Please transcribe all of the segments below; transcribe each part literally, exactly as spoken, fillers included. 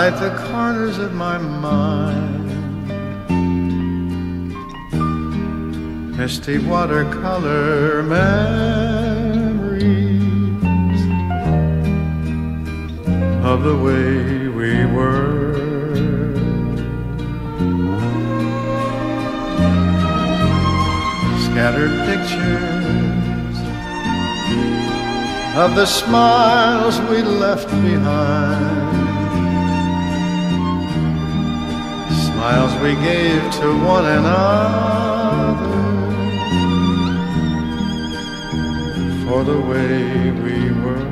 light the corners of my mind. Misty watercolor memories of the way we were. Scattered pictures of the smiles we left behind, smiles we gave to one another for the way we were.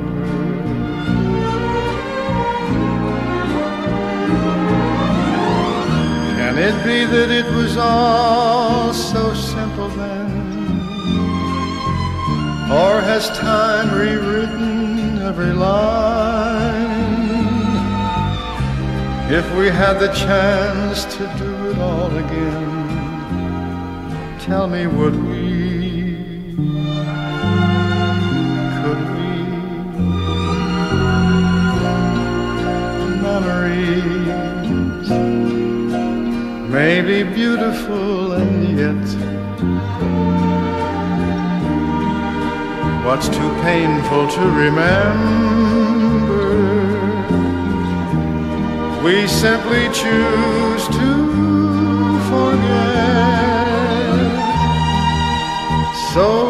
Can it be that it was all so simple then? Or has time rewritten every line? If we had the chance to do it all again, tell me, would we? Could we? Memories may be beautiful and yet what's too painful to remember, we simply choose to forget. So